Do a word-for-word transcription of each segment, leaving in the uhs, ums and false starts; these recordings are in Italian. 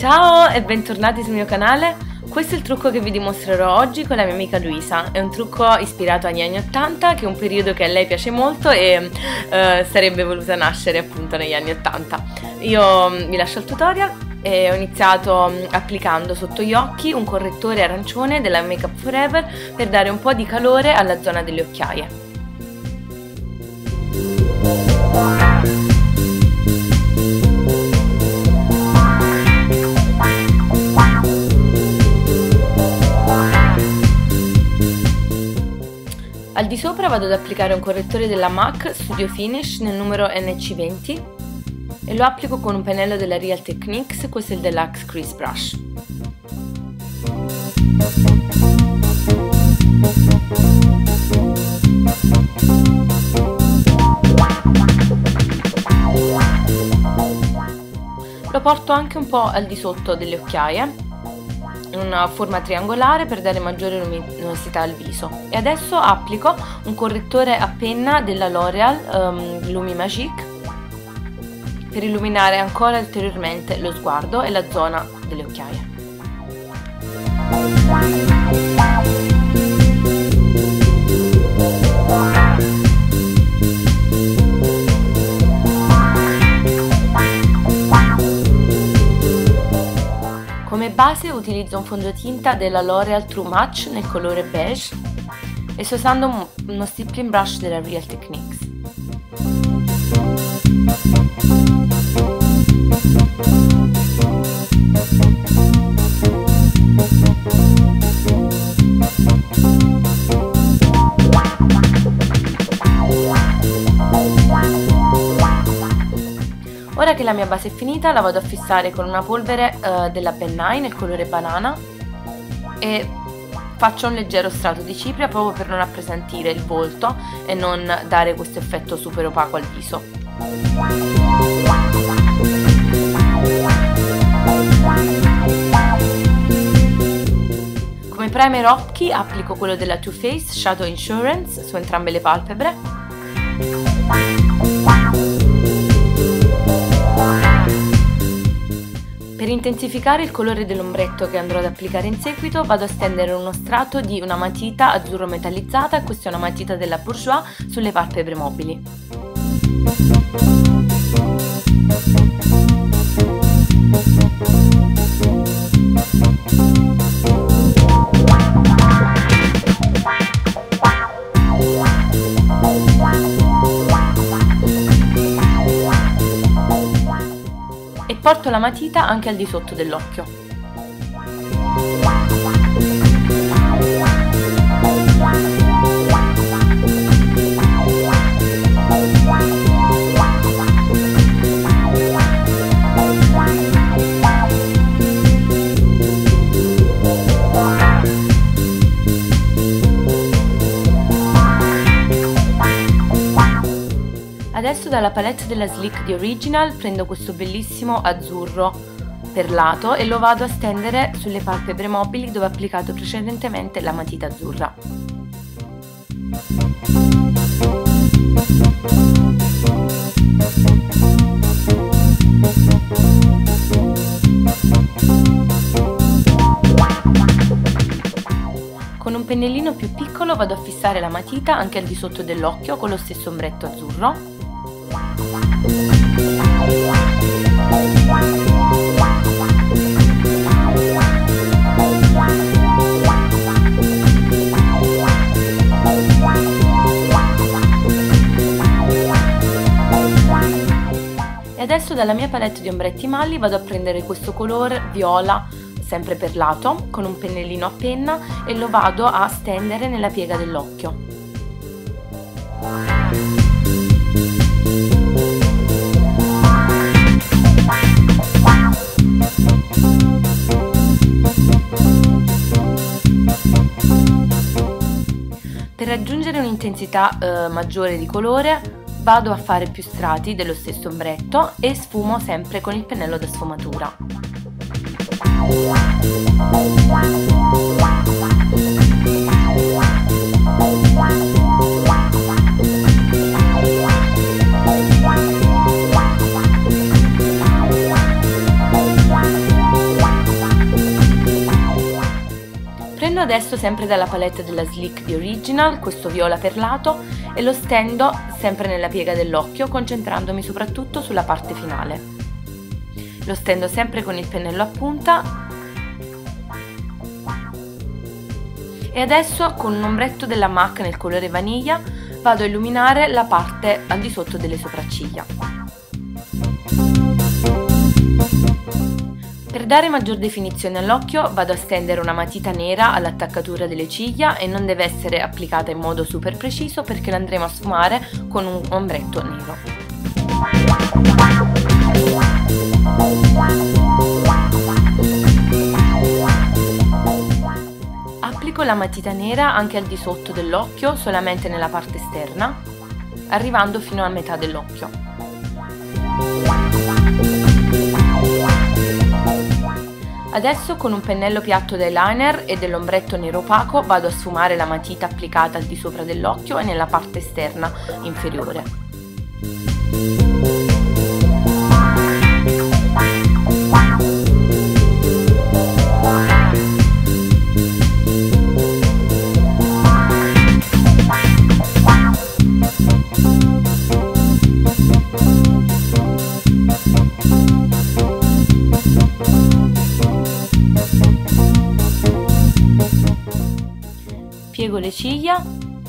Ciao e bentornati sul mio canale. Questo è il trucco che vi dimostrerò oggi con la mia amica Luisa. È un trucco ispirato agli anni ottanta, che è un periodo che a lei piace molto e eh, sarebbe voluta nascere appunto negli anni ottanta. Io vi lascio il tutorial e ho iniziato applicando sotto gli occhi un correttore arancione della Make Up Forever per dare un po' di calore alla zona delle occhiaie. Al di sopra vado ad applicare un correttore della MAC Studio Finish nel numero N C venti e lo applico con un pennello della Real Techniques, questo è il Deluxe Crease Brush. Lo porto anche un po' al di sotto delle occhiaie, in una forma triangolare per dare maggiore luminosità al viso. E adesso applico un correttore a penna della L'Oreal um, Lumi Magique per illuminare ancora ulteriormente lo sguardo e la zona delle occhiaie. Come base utilizzo un fondotinta della L'Oreal True Match nel colore beige e sto usando uno stippling brush della Real Techniques. Ora che la mia base è finita, la vado a fissare con una polvere uh, della Ben Nye nel colore banana e faccio un leggero strato di cipria proprio per non appesantire il volto e non dare questo effetto super opaco al viso. Come primer occhi applico quello della Too Faced Shadow Insurance su entrambe le palpebre. Per intensificare il colore dell'ombretto che andrò ad applicare in seguito vado a stendere uno strato di una matita azzurro metallizzata, questa è una matita della Bourjois, sulle palpebre mobili. E porto la matita anche al di sotto dell'occhio. Adesso dalla palette della Sleek di Original prendo questo bellissimo azzurro perlato e lo vado a stendere sulle palpebre mobili dove ho applicato precedentemente la matita azzurra. Con un pennellino più piccolo vado a fissare la matita anche al di sotto dell'occhio con lo stesso ombretto azzurro. E adesso dalla mia palette di ombretti malli vado a prendere questo colore viola sempre perlato con un pennellino a penna e lo vado a stendere nella piega dell'occhio. Per raggiungere un'intensità eh, maggiore di colore vado a fare più strati dello stesso ombretto e sfumo sempre con il pennello da sfumatura. Riprendo adesso sempre dalla palette della Sleek di Original, questo viola perlato, e lo stendo sempre nella piega dell'occhio, concentrandomi soprattutto sulla parte finale. Lo stendo sempre con il pennello a punta e adesso con un ombretto della M A C nel colore vaniglia vado a illuminare la parte al di sotto delle sopracciglia. Per dare maggior definizione all'occhio vado a stendere una matita nera all'attaccatura delle ciglia e non deve essere applicata in modo super preciso perché l'andremo a sfumare con un ombretto nero. Applico la matita nera anche al di sotto dell'occhio, solamente nella parte esterna, arrivando fino a metà dell'occhio. Adesso con un pennello piatto d'eyeliner e dell'ombretto nero opaco vado a sfumare la matita applicata al di sopra dell'occhio e nella parte esterna inferiore. Piego le ciglia .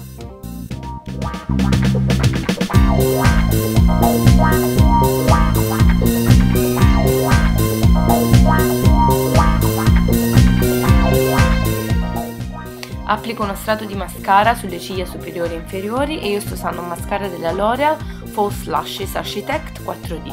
Applico uno strato di mascara sulle ciglia superiori e inferiori e io sto usando un mascara della L'Oreal False Lashes Architect quattro D.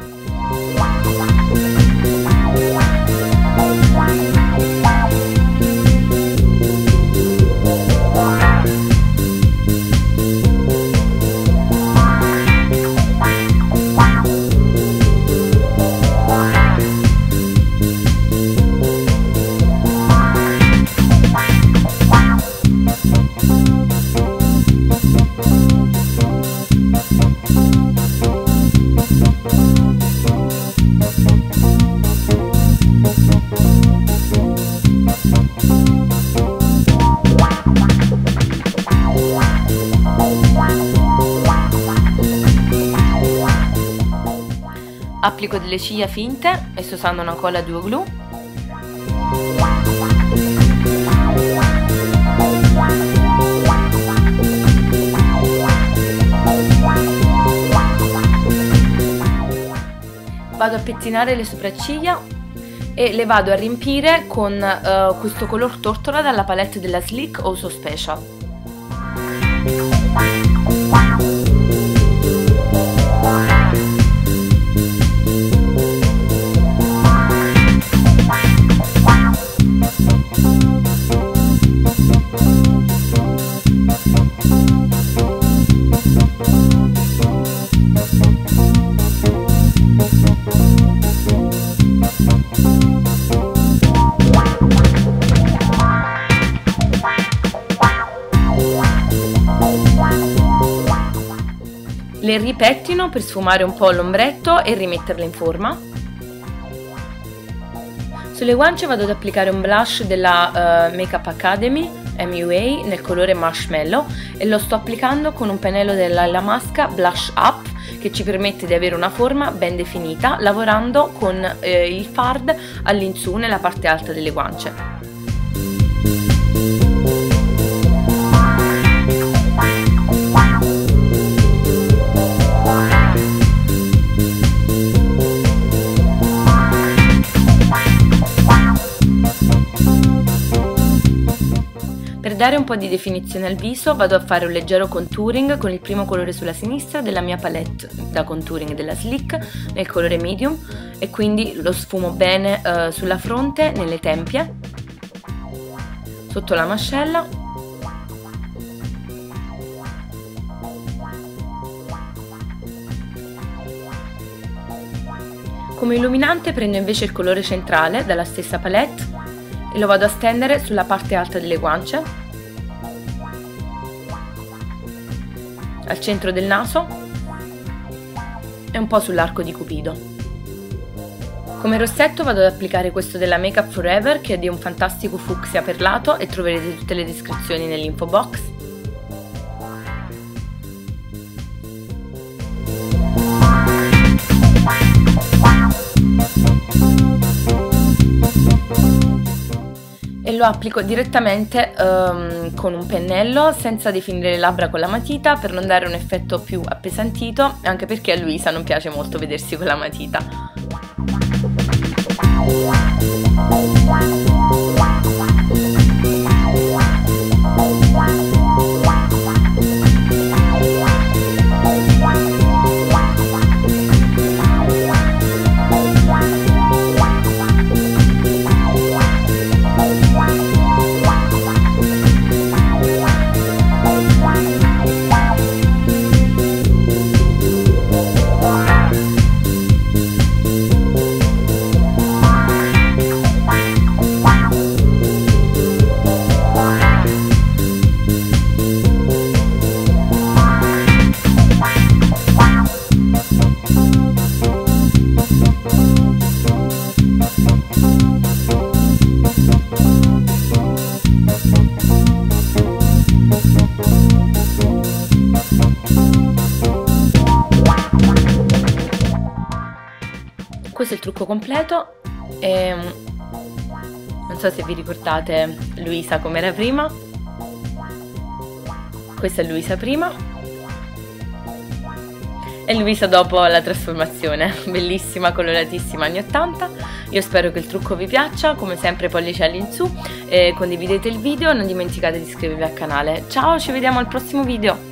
Applico delle ciglia finte e sto usando una colla Duo Glue. Vado a pettinare le sopracciglia e le vado a riempire con uh, questo color tortola dalla palette della Sleek o So Special. Le ripettino per sfumare un po' l'ombretto e rimetterle in forma. Sulle guance vado ad applicare un blush della uh, Makeup Academy M U A nel colore Marshmallow e lo sto applicando con un pennello della La Masca Blush Up che ci permette di avere una forma ben definita lavorando con eh, il fard all'insù nella parte alta delle guance. Per dare un po' di definizione al viso vado a fare un leggero contouring con il primo colore sulla sinistra della mia palette da contouring della Sleek nel colore medium e quindi lo sfumo bene eh, sulla fronte, nelle tempie, sotto la mascella . Come illuminante prendo invece il colore centrale dalla stessa palette e lo vado a stendere sulla parte alta delle guance, al centro del naso e un po' sull'arco di Cupido. Come rossetto vado ad applicare questo della Make Up Forever, che è di un fantastico fucsia perlato, e troverete tutte le descrizioni nell'info box. E lo applico direttamente um, con un pennello, senza definire le labbra con la matita, per non dare un effetto più appesantito, anche perché a Luisa non piace molto vedersi con la matita. Questo è il trucco completo e non so se vi ricordate Luisa come era prima. Questa è Luisa prima e Luisa dopo la trasformazione, bellissima, coloratissima, anni ottanta. Io spero che il trucco vi piaccia, come sempre pollice all'insù, e condividete il video, non dimenticate di iscrivervi al canale. Ciao, ci vediamo al prossimo video!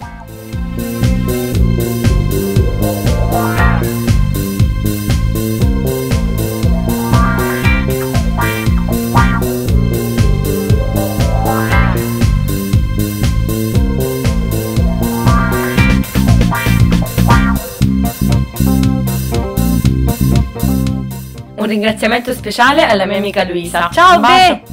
Un ringraziamento speciale alla mia amica Luisa. Ciao, Be!